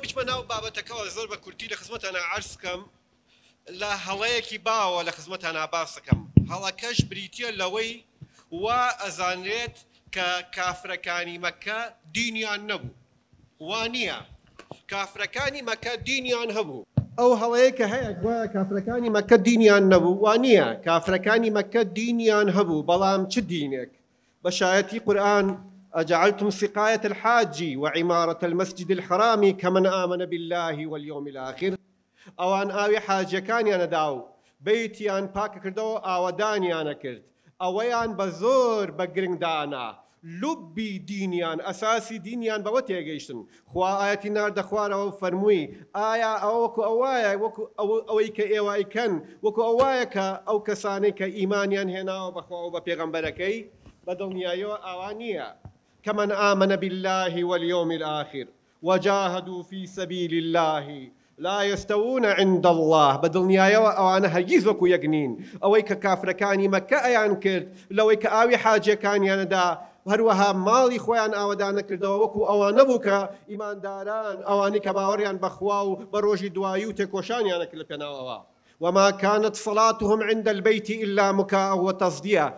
بچمە ناو بابەتەکەەوە زۆر بە کورتی لە خزمەتانە عەرز بکەم لە هەڵەیەکی باوە لە خزمەتانە باس دەکەم. هەڵەکەش بریتیە لەوەی وا ئەزانرێت کە کافرەکانی مەکە دینیان نەبوو. وانییە کافرەکانی مەکە دینیان هەبوو. ئەو هەڵەیە کە هەیە گوایە کافرەکانی مەکە دینیان نەبوو. وانییە کافرەکانی مەکە دینیان هەبوو، بەڵام چ دینێک؟ بەشایەتی قورئان أجعلتم سقاية الحاج وعمارة المسجد الحرام كمن آمن بالله واليوم الآخر. أوان آوي حاجة كان ينداو بيتيان باك كردو آودانيان كرد أويان بزور بقرنگ دانا لبي دينيان أساسي دينيان بوتي جيشن خوا آياتي نار دخوارا وفرموي آيا أوكو أوايا وكو أويك إيواي كان وكو أوايك أو كسانيك إيمانيان هنا وبخوا وببيغمبركي بدلنيا يو أوانيا كمن آمن بالله واليوم الآخر وجاهدوا في سبيل الله لا يستوون عند الله بدلنيا يو أوانا هرگيز وكو يقنين أويك كافركاني مكة أيان كرد لويك آوي حاجة كان يندا هروها مالي خوان آودانا كردوا وكو أوانا بوكا إيمان داران أواني كباوريان بخواو بروجي دوايو تكوشان يانا كل بناوا وما كانت صلاتهم عند البيت إلا مكاء وتصديا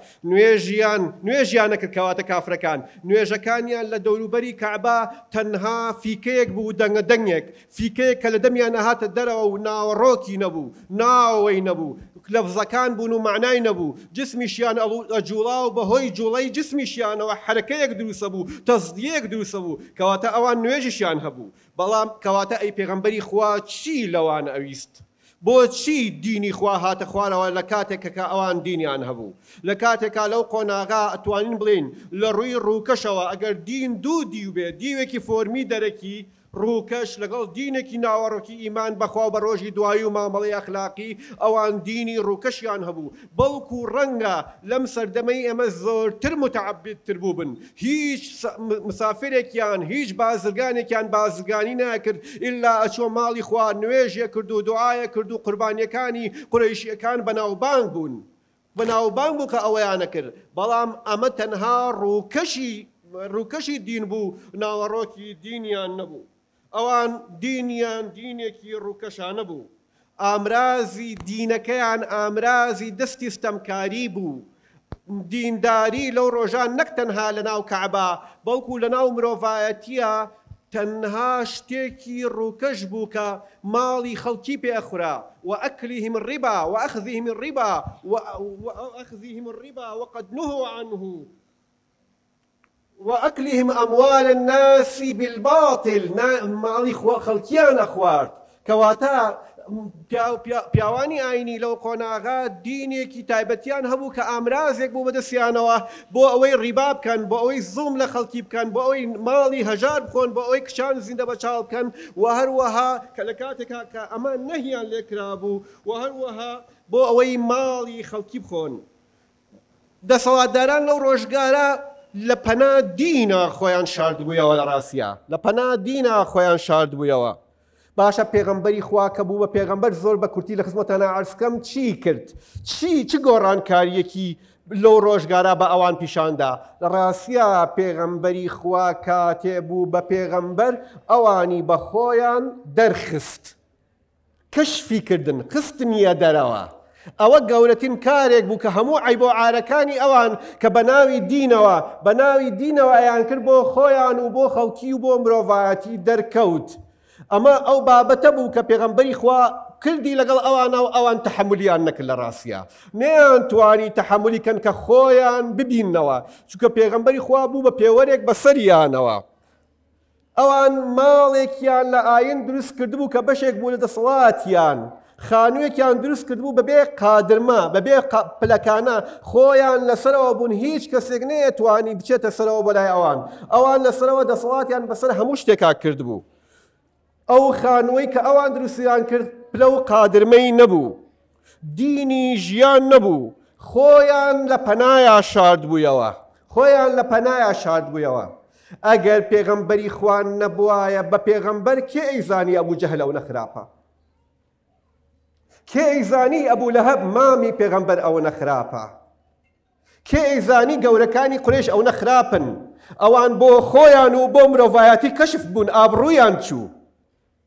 نويجيان كواتا كافركان نويجكانيان لدوروبري كعبا تنها في كيك بو دنيك في كيك لدميان هات الدرو ناو روكي نبو ناوي نبو لفظ كان بونو معناي نبو جسمي شيان أجولاو بهوي جولي جسمي شيان وحركيك دروسبو تصديك دروسبو كواتا أوان نويجي شيان هبو بلام كواتا أي پیغمبري خوا چي لوان أويست بۆ چی دینی خوا هاتە خوارەوە لە کاتێکە کە ئەوان دینیان هەبوو لە کاتێکا لەو قۆناغا ئەتوانین بڵین لە ڕووی ڕووکەشەوە ئەگەر دین دوو دیو بێ دیوێکی فۆرمی دەرەکی ڕووکەش لەگەڵ دینێکی ناوەڕۆکی ئیمان بەخوا بە ڕۆژی دوایی و مامەڵەی ئەخلاقی ئەوان دینی ڕووکەشیان هەبوو بەڵکو ڕەنگە لەم سەردەمەی ئێمە زۆرتر متعەبدتر بوو بن هیچ مسافرێکیان هیچ بازرگانێکیان بازرگانی ناکرد ئیلا ئەچۆ ماڵی خوا نوێژێ کرد و دوعایە کرد و قوربانیەکانی قورەیشیەکان بەناوبانگ بوون بەناوبانگ بوو کە ئەوەیانە کرد بەڵام ئەمە تەنها ڕووکەشی دین بوو ناوەڕۆکی دینیان نەبوو ئەوان دینیان دینێکی ڕووکەشانە بوو ئامرازی دینەکەیان ئامرازی دەستی ستەمکاری بوو دینداری لەو ڕۆژان نەک تەنها لە ناو کەعبە بەڵکو لە ناو مرۆڤایەتیە تەنها شتێکی ڕووکەش بوو کە ماڵی خەڵکی پێخورا وأكلهم الربا وأخذهم الربا وقد نهوا عنه وأكلهم أموال الناس بالباطل ماڵی خەڵکیان ئەخوارد کەواتە پیاوانی ئاینی لەو قۆناغا دینێکی تایبەتیان هەبوو کە ئامرازێک بوو بەدەستیانەوە بۆ ئەوەی ڕیبا بکەن بۆ ئەوەی زوڵم لە خەڵکی بکەن بۆ ئەوەی ماڵی هەژار بخۆن بۆ ئەوەی کچان زیندە بەچاڵ بکەن و هەروەها کە لە کاتێکا کە ئەمان نەهیان لێکرا بوو و هەروەها بۆ ئەوەی ماڵی خەڵکی بخۆن دەسەڵاتداران لەو ڕۆژگارە لە پەنا دینە خۆیان شاردبوویەوە لە ڕاستیە لە پەنا دینە خۆیان شاردبوویەوە باشە پێغەمبەری خوا کە بوو بە پێغەمبەر زۆر بە کورتی لە خزمەتانە عەرز بکەم چی کرد چ گۆڕانکاریەکی لەو ڕۆژگارە بە ئەوان پیشاندا لە ڕاستیە پێغەمبەری خوا کاتێ بوو بە پێغەمبەر ئەوانی بە خۆیان دەرخست کەشفی کردن خستنیە دەرەوە ئەوە گەورەترین کارێک بوو کە هەموو عیب و عارەکانی ئەوان کە بە ناوی دینەوە ئەیان کرد بۆ خۆیان و بۆ خەڵکی و بۆ مرۆڤایەتی دەرکەوت ئەمە ئەو بابەتە بوو کە پێغەمبەری خوا کردی لەگەڵ ئەوانە و ئەوان تەحەمولیان نەکرد لە ڕاستیە نەیان توانی تەحەمولی کەن کە خۆیان ببیننەوە چونکە پێغەمبەری خوا بوو بە پێوەرێک بەسەریانەوە ئەوان ماڵێکیان لە ئاین دروست کردبوو کە بەشێک بوو لە دەسەڵاتیان خانوویەکیان دروست کردبوو بەبێ قادرمە بەبێ پلەکانە خۆیان لەسەرەوە بوون هیچ کەسێک نەیەتوانی بچێتە سەرەوە بۆ لای ئەوان لەسەرەوە دەسەڵاتیان بەسەر هەموو شتێکا کردبوو ئەو خانووەی کە ئەوان دروستیان کرد پلە و قادرمەی نەبوو دینی ژیان نەبوو خۆیان لە پەنایە شاردبوویەوە ئەگەر پێغەمبەری خوان نەبوایە بە پێغەمبەر کێ ئەیزانی ئەبوو جەهل ئەو نەخراپە کێ ئەیزانی ئەبوو لەهەب مامی پێغەمبەر ئەو نەخراپە کێ ئەیزانی گەورەکانی قورێش ئەو نەخراپن ئەوان بۆ خۆیان و بۆ مرۆڤایەتی کەشف بوون ئابڕوویان چوو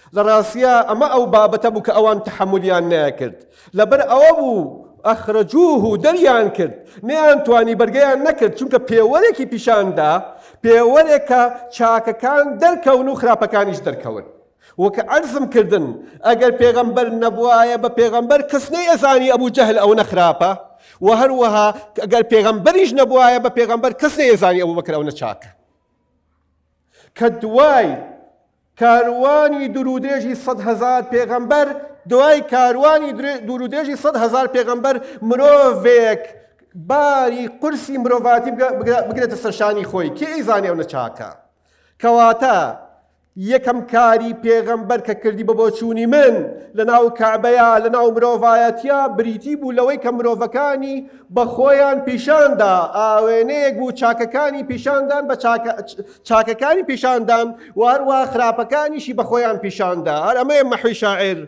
لە ڕاستیە ئەمە ئەو بابەتە بوو کە ئەوان تەحملیان ناکرد لەبەر ئەوە بوو ئەخرەجوه و دەریان کرد نەیانتوانی بەرگەیان نەکرد چونکە پێوەرێکی پیشاندا پێوەرێکە چاکەکان دەرکەون و خراپەکانیش دەرکەون وەکە عەرزم کردن ئەگەر پێغەمبەر نەبوایە بە پێغەمبەر کەس نەیەزانی ئەبوو جەهل ئەو نەخراپە و هەروەها ئەگەر پێغەمبەریش نەبوایە بە پێغەمبەر کەس نەیەزانی ئەبوو بەکر ئەو نەچاکە کە دوای کاروانی دوورودێژی 100,000 پێغەمبەر دوای کاروانی دوورودێژی 100,000 پێغەمبەر مرۆڤێک باری قورسی مرۆڤاتی بگرێتە سەرشانی خۆی کێ ئەیزانێ ئەو نەچاکە کەواتە یەکەم کاری پێغەمبەر کە کردی بە بۆچوونی من لە ناو کەعبەیە لە ناو مرۆڤایەتیە بریتی بوو لەوەی کە مرۆڤەکانی بە خۆیان پیشاندا ئاوێنەیەک بوو چاکەکانی پیشاندان بە چاکەکانی پیشاندان و هەروە خراپەکانیشی بە خۆیان پیشاندا هەر ئەمەیە مەحوی شاعر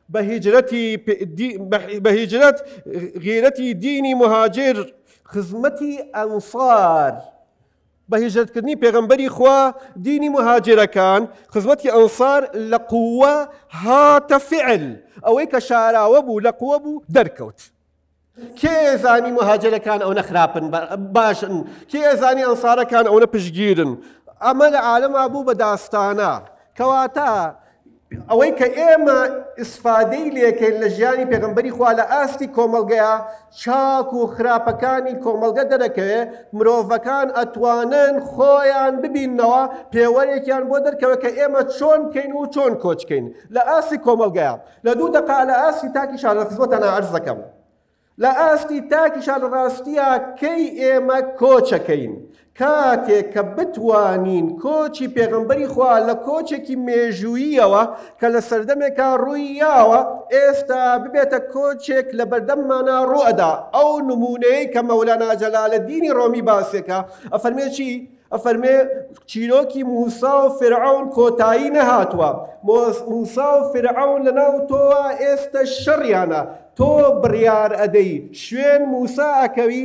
بە هیجرەت غیرەتی دینی مهاجر خزمەتی ئەنسار بە هیجرەتکردنی پێغەمبەری خوا دینی مهاجرەکان خزمەتی ئەنسار لە قووە هاتە فعل ئەوەی کە شاراوە بوو لە قووە بوو دەرکەوت کێ زانی مهاجرەکان ئەو نەخراپن باشن کێ زانی ئەنسارەکان ئەو نەپشگیرن ئەمە لە عالەما بوو بە داستانە کەواتە ئەوەی کە ئێمە ئیسفادەی لێکەین لە ژیانی پێغەمبەری خوا لە ئاستی کۆمەڵگەیە چاک و خراپەکانی کۆمەڵگە دەرەکەوێ مرۆڤەکان ئەتوانن خۆیان ببیننەوە پێوەرێکیان بۆ دەرکەوە کە ئێمە چۆن بکەین و چۆن کۆچکەین لە ئاستی کۆمەڵگەیە لە 2 دقا لە ئاستی تاکیشان لە خزمەتەنە عەرز دەکەم لە ئاستی تاکیشان لە ڕاستیە کەی ئێمە کۆچەکەین کاتێک کە بتوانین کۆچی پێغەمبەری خوا لە کۆچێکی مێژووییەوە کە لە سەردەمێکە ڕوویاوە ئێستا ببێتە کۆچێک لە بەردەممانە ڕوئەدا ئەو نمونەیەی کە مەولانا جەلالەدینی ڕۆمی باسێکە ئەفەرمێ چی؟ ئەفەرمێ چیرۆکی موسا و فرعون کۆتایی نەهاتووە موسا و فرعون لەناو تۆوە ئێستا شەڕیانە تۆ بڕیار ئەدەی شوێن موسا ئەکەوی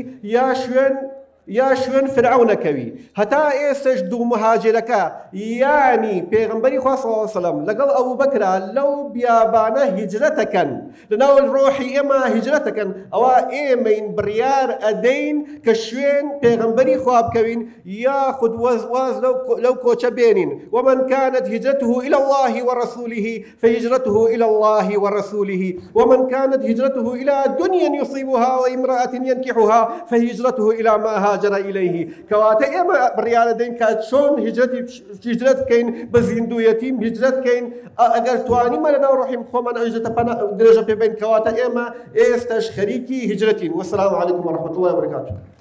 یا شوێن فرعونەکەوی هەتا ئێستش دوو مهاجرەکە یانی پێغەمبەری خوا صلی الله علیه وسلم لەگەڵ ئەبوو بەکرا لەو بیابانە هیجرەتەکەن لەناو ڕۆحی ئێمە هیجرەتەکەن ئەوە ئێمەین بڕیار ئەدەین کە شوێن پێغەمبەری خوا بکەوین یاخود واز لەو کۆچە بێنین ومن كانت هجرته إلى الله ورسوله فهجرته إلى الله ورسوله ومن كانت هجرته إلى دنيا يصيبها وامرأة ينكحها فهجرته إلى ما هاجر إليه كواتە ئێمە بڕیارە دەین کە چۆن هیجرەت بکەین بە زیندوویەتیم هیجرەت بکەین ئەگەر توانیمە لەناو ڕۆحی خۆمان هیجرەتە درێژە پێ بین کەواتە ئێمە ئێستاش خەریکی هیجرەتین وەسلام عەلەیکم وەرەحمەتوڵڵاهی وبەرەکاتوه